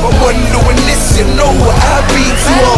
I'm undoing this, you know what I be too